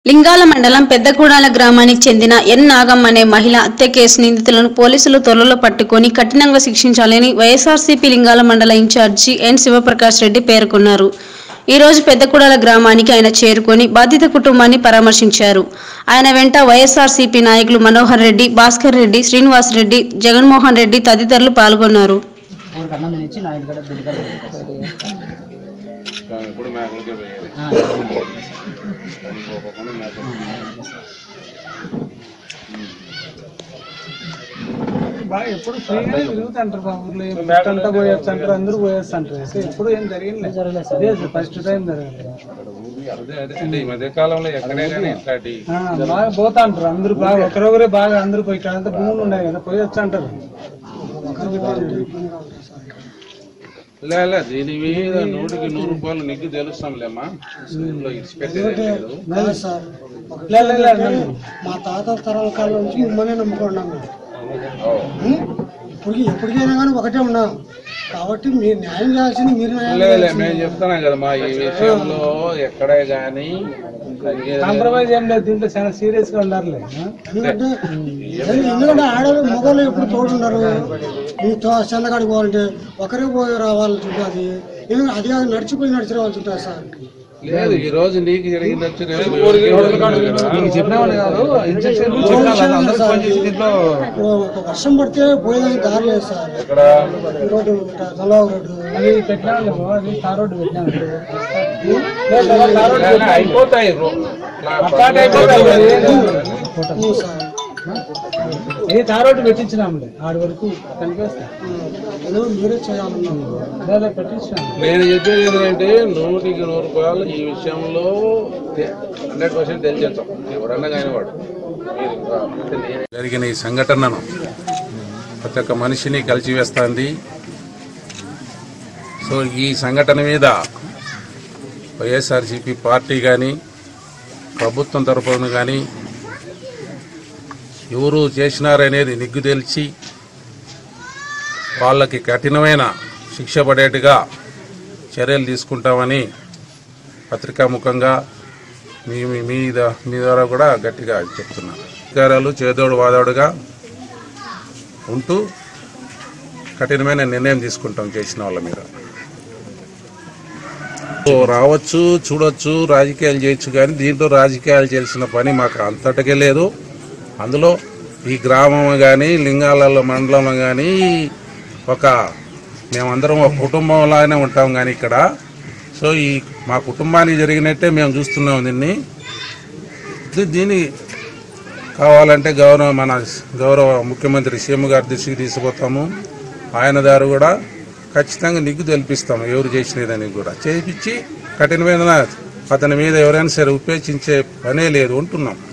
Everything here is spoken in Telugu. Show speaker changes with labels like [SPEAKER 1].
[SPEAKER 1] లింగాల మండలం పెద్దగూడాల గ్రామానికి చెందిన ఎన్ నాగం అనే మహిళ హత్య కేసు నిందితులను పోలీసులు త్వరలో పట్టుకొని కఠినంగా శిక్షించాలని వైఎస్ఆర్సీపీ లింగాల మండల ఇన్ఛార్జి ఎన్ శివప్రకాష్ రెడ్డి పేర్కొన్నారు. ఈ రోజు పెద్దగూడాల గ్రామానికి ఆయన చేరుకొని బాధిత కుటుంబాన్ని పరామర్శించారు. ఆయన వెంట వైఎస్ఆర్సీపీ నాయకులు మనోహర్ రెడ్డి, భాస్కర్ రెడ్డి, శ్రీనివాస్ రెడ్డి, జగన్మోహన్ రెడ్డి తదితరులు పాల్గొన్నారు.
[SPEAKER 2] ఎప్పుడు ఫ్రీగానే తిరుగుతుంటారు ఊర్లో బట్టంతా పోయొచ్చంటారు, అందరూ పోయొచ్చంటారు. ఎప్పుడు ఏం జరిగింది ఫస్ట్ టైం జరిగింది. బాగా పోతా అంటారు అందరూ, బాగా ఒకరొకరే బాగా అందరూ పోయి ఇక్కడంతా భూములు ఉన్నాయి కదా పోయొచ్చంటారు.
[SPEAKER 3] దీని మీద 100కి 100 రూపాయలు నీకు తెలుస్తాంలేమ్మా.
[SPEAKER 4] మా తాత తరాల కాలం నుంచి మిమ్మల్ని నమ్ముకున్నాము. ఎప్పటికైనా కానీ ఒకటే ఉన్నాం కాబట్టి మీరు న్యాయం చేయాల్సింది మీరు.
[SPEAKER 3] మేము చెప్తున్నాం కదమ్మా, ఈ విషయంలో ఎక్కడే గానీ
[SPEAKER 2] కాంప్రమైజ్ ఏం లేదు. దీంట్లో చాలా సీరియస్ గా ఉండాలి.
[SPEAKER 4] ఎందుకంటే ఆడవాళ్ళు మగవాళ్ళు ఎప్పుడు తోడున్నారు. ఈ చందగాడికి పోవాలంటే ఒకరే పోయి రావాలి ఉంటుంది. ఎందుకంటే అది కాదు నడిచిపోయి నడిచి రావాల్సి ఉంటుంది సార్.
[SPEAKER 3] లేదు ఈ రోజు నీకు జరిగింది
[SPEAKER 4] వర్షం పడితే పోయేదానికి దారి లేదు సార్. రోడ్డు రోడ్డు
[SPEAKER 2] రోడ్డు
[SPEAKER 3] అయిపోతాయి.
[SPEAKER 2] తారోడ్డు పెట్టించినాములే ఆడి వరకు కనిపిస్తాం.
[SPEAKER 4] మీరే చేయాలన్నా
[SPEAKER 2] పెట్టించినాం.
[SPEAKER 3] నేను చెప్పేది ఏంటంటే 100కి 100 రూపాయలు ఈ విషయంలో 100% తెలిసేస్తాం ఎవరన్నా కానీ వాడు. జరిగిన ఈ సంఘటనను ప్రతి ఒక్క మనిషిని కలిసివేస్తుంది. సో ఈ సంఘటన మీద వైఎస్ఆర్సీపీ పార్టీ కానీ ప్రభుత్వం తరఫున కానీ ఎవరు చేసినారనేది నిగ్గు తెలిసి వాళ్ళకి కఠినమైన శిక్ష పడేట్టుగా చర్యలు తీసుకుంటామని పత్రికాముఖంగా మీ ద్వారా కూడా గట్టిగా చెప్తున్నారు. అధికారులు చేదోడు వాదోడుగా ఉంటూ కఠినమైన నిర్ణయం తీసుకుంటాం చేసిన వాళ్ళ మీద. రావచ్చు, చూడొచ్చు, రాజకీయాలు చేయొచ్చు, కానీ దీంట్లో రాజకీయాలు చేయాల్సిన పని మాకు అంతటికే లేదు. అందులో ఈ గ్రామం కానీ లింగాల మండలం కానీ మేమందరం ఒక కుటుంబంలాగానే ఉంటాం. కానీ ఇక్కడ సో ఈ మా కుటుంబానికి జరిగినట్టే మేము చూస్తున్నాం. దీన్ని కావాలంటే మన గౌరవ ముఖ్యమంత్రి సీఎం గారి దృష్టికి తీసుకుపోతాము. ఆయన దారు కూడా ఖచ్చితంగా నిగ్గు తెలిపిస్తాము. ఎవరు చేసినదని కూడా చేయించి కఠినమైన అతని మీద ఎవరైనా సరే ఉపేక్షించే పనే లేదు ఉంటున్నాం.